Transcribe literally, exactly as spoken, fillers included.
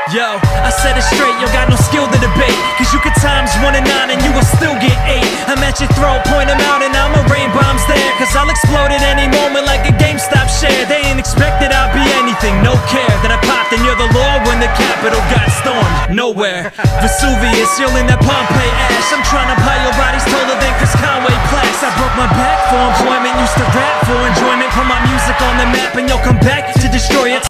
Yo, I said it straight, you got no skill to debate, cause you could times one and nine and you will still get eight. I'm at your throat, point them out and I'ma rain bombs there, cause I'll explode at any moment like a GameStop share. They ain't expected I'll be anything, no care that I popped and you're the law when the Capitol got stormed. Nowhere, Vesuvius, you're in that Pompeii ash. I'm trying to buy your bodies taller than Chris Conway plaques. I broke my back for employment, used to rap for enjoyment, put my music on the map and you'll come back to destroy it.